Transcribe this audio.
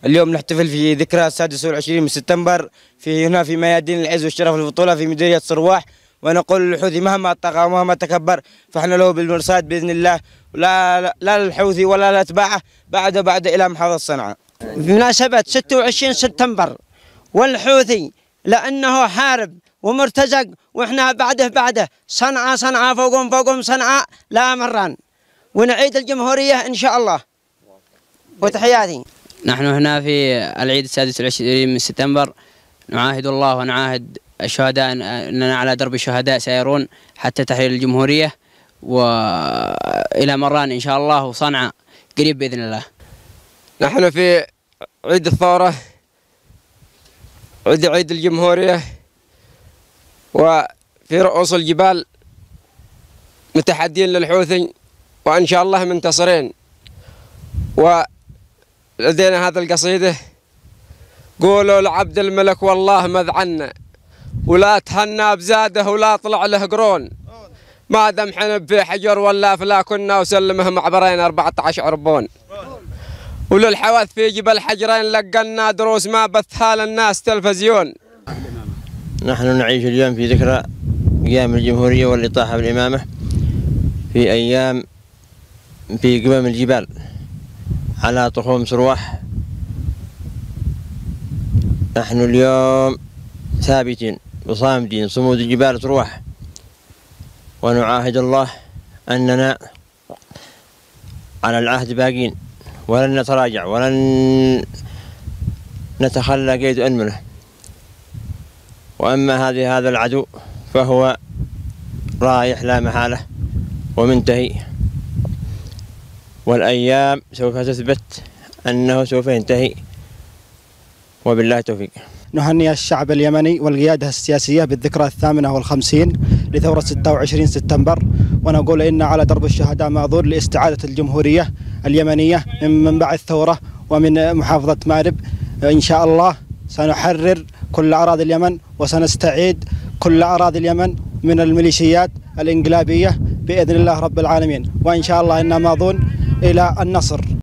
اليوم نحتفل في ذكرى 26 من سبتمبر هنا في ميادين العز والشرف البطولة في مديرية صرواح. ونقول للحوثي مهما طغى ومهما تكبر فاحنا له بالمرصاد بإذن الله، لا للحوثي ولا لأتباعه بعد إلى محافظة صنعاء. بمناسبة 26 سبتمبر والحوثي لأنه حارب ومرتزق، وإحنا بعده صنعاء فوقهم صنعاء لا مران، ونعيد الجمهورية إن شاء الله. وتحياتي. نحن هنا في العيد 26 من سبتمبر نعاهد الله ونعاهد الشهداء أننا على درب الشهداء سيرون حتى تحرير الجمهورية، وإلى مران إن شاء الله، وصنعاء قريب بإذن الله. نحن في عيد الثورة، عيد الجمهورية، وفي رؤوس الجبال متحدين للحوثي، وإن شاء الله منتصرين. ولدينا هذا القصيدة: قولوا لعبد الملك والله مذعنا، ولا تهنى بزاده ولا طلع له قرون، ما دام حنب في حجر ولا فلا كنا وسلمه معبرين 14 عربون، وللحواث في جبل حجرين لقنا دروس ما بثها للناس تلفزيون. نحن نعيش اليوم في ذكرى قيام الجمهورية والإطاحة بالإمامة في أيام في قمم الجبال على طخوم صرواح. نحن اليوم ثابتين وصامدين صمود الجبال صرواح، ونعاهد الله أننا على العهد باقين، ولن نتراجع ولن نتخلى قيد أنمله. وأما هذا العدو فهو رايح لا محالة ومنتهي، والأيام سوف تثبت أنه سوف ينتهي، وبالله التوفيق. نهنئ الشعب اليمني والقيادة السياسية بالذكرى 58 لثورة 26 سبتمبر، ونقول إن على درب الشهداء ماضون لاستعادة الجمهورية اليمنية من منبع الثورة ومن محافظة مأرب. إن شاء الله سنحرر كل أراضي اليمن، وسنستعيد كل أراضي اليمن من الميليشيات الإنقلابية بإذن الله رب العالمين، وإن شاء الله إن ماضون إلى النصر.